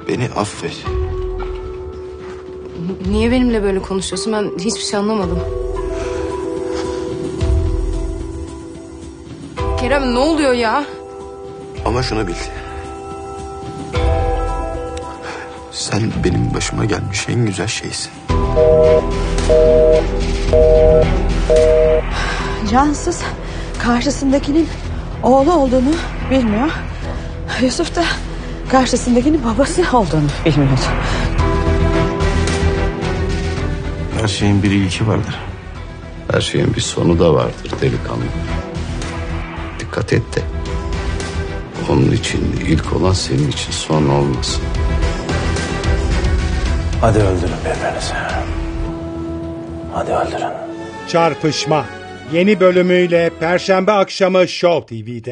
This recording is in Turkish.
Beni affet. Niye benimle böyle konuşuyorsun? Ben hiçbir şey anlamadım. Kerem, ne oluyor ya? Ama şunu bil. Sen benim başıma gelmiş en güzel şeysin. Cansız karşısındakinin oğlu olduğunu bilmiyor. Yusuf da karşısındakinin babası olduğunu bilmiyordu. Her şeyin bir ilki vardır. Her şeyin bir sonu da vardır delikanlı. Dikkat et de onun için ilk olan senin için son olmasın. Hadi öldürün birbirinizi. Hadi öldürün. Çarpışma yeni bölümüyle Perşembe akşamı Show TV'de.